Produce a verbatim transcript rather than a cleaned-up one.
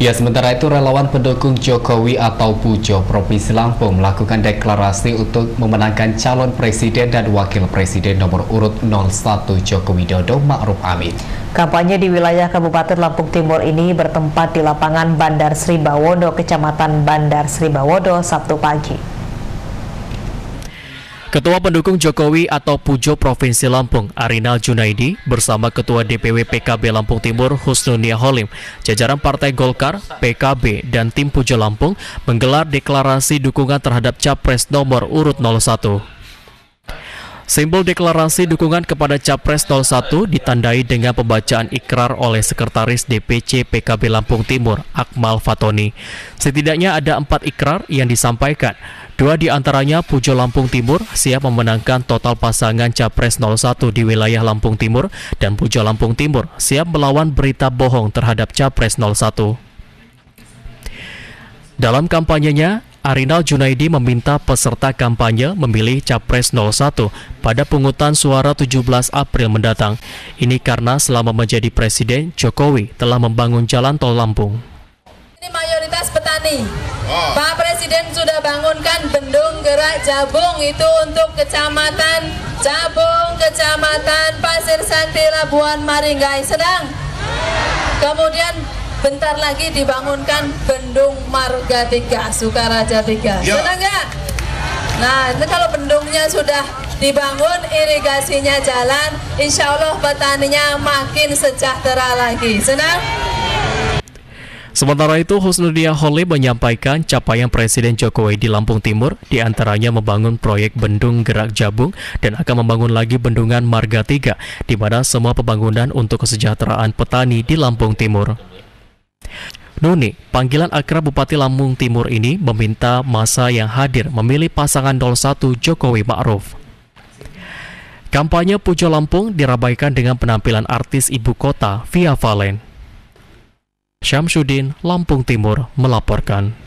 Ya, sementara itu relawan pendukung Jokowi atau Pujo Provinsi Lampung melakukan deklarasi untuk memenangkan calon presiden dan wakil presiden nomor urut nol satu Joko Widodo Ma'ruf Amin. Kampanye di wilayah Kabupaten Lampung Timur ini bertempat di lapangan Bandar Sri Bawodo, Kecamatan Bandar Sri Bawodo, Sabtu pagi. Ketua pendukung Jokowi atau Pujo Provinsi Lampung, Arinal Junaidi, bersama Ketua D P W P K B Lampung Timur, Husnudia Holim, jajaran Partai Golkar, P K B, dan tim Pujo Lampung menggelar deklarasi dukungan terhadap Capres nomor urut nol satu. Simbol deklarasi dukungan kepada Capres nol satu ditandai dengan pembacaan ikrar oleh Sekretaris D P C P K B Lampung Timur, Akmal Fatoni. Setidaknya ada empat ikrar yang disampaikan. Dua di antaranya Pujo Lampung Timur siap memenangkan total pasangan Capres nol satu di wilayah Lampung Timur, dan Pujo Lampung Timur siap melawan berita bohong terhadap Capres nol satu. Dalam kampanyenya, Arinal Junaidi meminta peserta kampanye memilih Capres nol satu pada pungutan suara tujuh belas April mendatang. Ini karena selama menjadi presiden, Jokowi telah membangun jalan tol Lampung. Ini mayoritas petani. Pak Presiden sudah bangunkan bendung gerak Jabung itu untuk Kecamatan Jabung, Kecamatan Pasir Sakti, Labuan Maringgai sedang. Kemudian bentar lagi dibangunkan Bendung Marga tiga, Sukaraja tiga. Sedang nggak? Nah, itu kalau bendungnya sudah dibangun, irigasinya jalan, insya Allah petaninya makin sejahtera lagi. Senang? Sementara itu, Husnudia Holim menyampaikan capaian Presiden Jokowi di Lampung Timur, diantaranya membangun proyek Bendung Gerak Jabung dan akan membangun lagi Bendungan Marga tiga, di mana semua pembangunan untuk kesejahteraan petani di Lampung Timur. Nuni, panggilan akrab Bupati Lampung Timur ini, meminta massa yang hadir memilih pasangan nol satu Jokowi Ma'ruf. Kampanye Pujo Lampung dirabaikan dengan penampilan artis ibu kota Via Valen. Syamsuddin, Lampung Timur melaporkan.